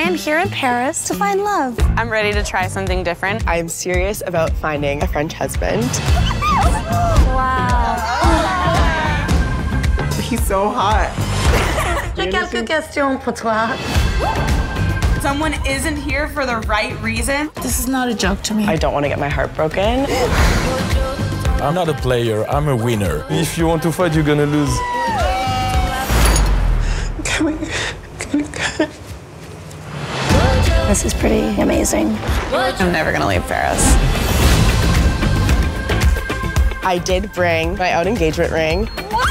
am here in Paris to find love. I'm ready to try something different. I'm serious about finding a French husband. Wow. He's so hot. J'ai quelques questions pour toi. Someone isn't here for the right reason. This is not a joke to me. I don't want to get my heart broken. I'm not a player, I'm a winner. If you want to fight, you're gonna lose. This is pretty amazing. I'm never gonna leave Paris. I did bring my own engagement ring. What?